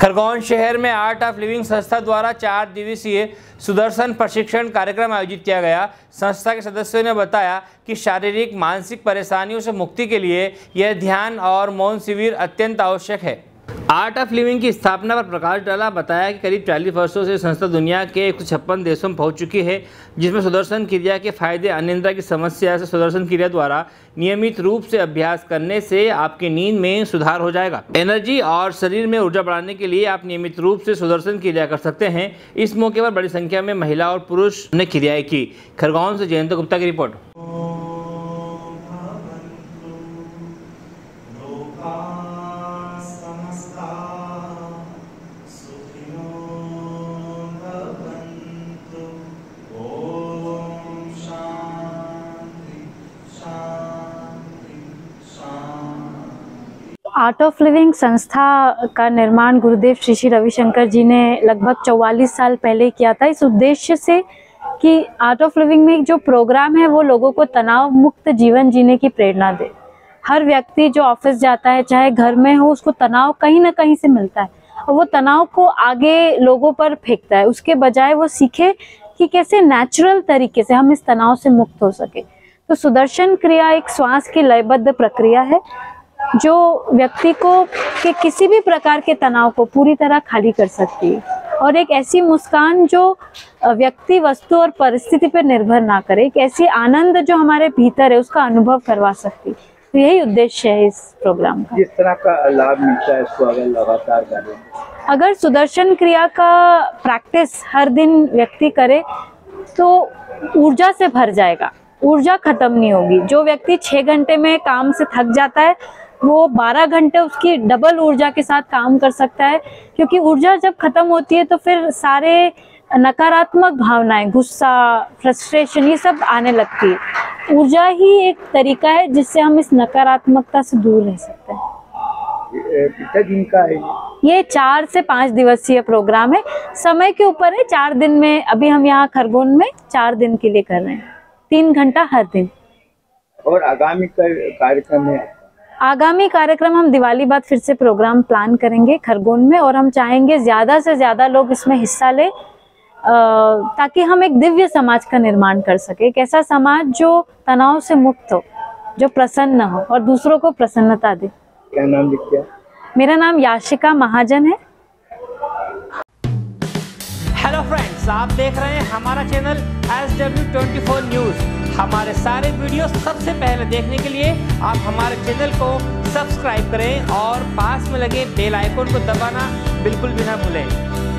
खरगोन शहर में art of living संस्था द्वारा 4 दिवसीय सुदर्शन प्रशिक्षण कार्यक्रम आयोजित किया गया। संस्था के सदस्यों ने बताया कि शारीरिक मानसिक परेशानियों से मुक्ति के लिए यह ध्यान और मौन शिविर अत्यंत आवश्यक है। आर्ट ऑफ लिविंग की स्थापना पर प्रकाश डाला। बताया कि करीब 40 वर्षों से संस्था दुनिया के 156 देशों में पहुंच चुकी है, जिसमें सुदर्शन क्रिया के फायदे अनिद्रा की समस्या से सुदर्शन क्रिया द्वारा नियमित रूप से अभ्यास करने से आपकी नींद में सुधार हो जाएगा। एनर्जी और शरीर में ऊर्जा बढ़ाने के लिए आप नियमित रूप से सुदर्शन क्रिया कर सकते हैं। इस मौके पर बड़ी संख्या में महिला और पुरुष ने क्रियाएं की। खरगोन से जयंत गुप्ता की रिपोर्ट। आर्ट ऑफ लिविंग संस्था का निर्माण गुरुदेव श्री श्री रविशंकर जी ने लगभग 44 साल पहले किया था, इस उद्देश्य से कि आर्ट ऑफ लिविंग में जो प्रोग्राम है वो लोगों को तनाव मुक्त जीवन जीने की प्रेरणा दे। हर व्यक्ति जो ऑफिस जाता है, चाहे घर में हो, उसको तनाव कहीं ना कहीं से मिलता है और वो तनाव को आगे लोगों पर फेंकता है। उसके बजाय वो सीखे कि कैसे नेचुरल तरीके से हम इस तनाव से मुक्त हो सके। तो सुदर्शन क्रिया एक श्वास की लयबद्ध प्रक्रिया है जो व्यक्ति को के किसी भी प्रकार के तनाव को पूरी तरह खाली कर सकती है, और एक ऐसी मुस्कान जो व्यक्ति, वस्तु और परिस्थिति पर निर्भर ना करे, एक ऐसी आनंद जो हमारे भीतर है उसका अनुभव करवा सकती है। तो यही उद्देश्य है इस प्रोग्राम का। जिस तरह का लाभ मिलता है इसको अगर लगातार करें, अगर सुदर्शन क्रिया का प्रैक्टिस हर दिन व्यक्ति करे तो ऊर्जा से भर जाएगा, ऊर्जा खत्म नहीं होगी। जो व्यक्ति 6 घंटे में काम से थक जाता है वो 12 घंटे उसकी डबल ऊर्जा के साथ काम कर सकता है, क्योंकि ऊर्जा जब खत्म होती है तो फिर सारे नकारात्मक भावनाएं, गुस्सा, फ्रस्ट्रेशन, ये सब आने लगती है। ऊर्जा ही एक तरीका है जिससे हम इस नकारात्मकता से दूर रह सकते हैं। कितने दिन का है ये? 4 से 5 दिवसीय प्रोग्राम है, समय के ऊपर है। 4 दिन में, अभी हम यहाँ खरगोन में 4 दिन के लिए कर रहे हैं, 3 घंटा हर दिन। और आगामी कार्यक्रम है? आगामी कार्यक्रम हम दिवाली बाद फिर से प्रोग्राम प्लान करेंगे खरगोन में, और हम चाहेंगे ज़्यादा से ज़्यादा लोग इसमें हिस्सा लें ताकि हम एक दिव्य समाज का निर्माण कर सके। एक ऐसा समाज जो तनाव से मुक्त हो, जो प्रसन्न हो और दूसरों को प्रसन्नता दे। क्या नाम लिखते हैं? मेरा नाम याशिका महाजन है। हेलो फ्रेंड्स, आप देख रहे हैं हमारा चैनल SW24 न्यूज़। हमारे सारे वीडियो सबसे पहले देखने के लिए आप हमारे चैनल को सब्सक्राइब करें और पास में लगे बेल आइकन को दबाना बिल्कुल भी ना भूलें।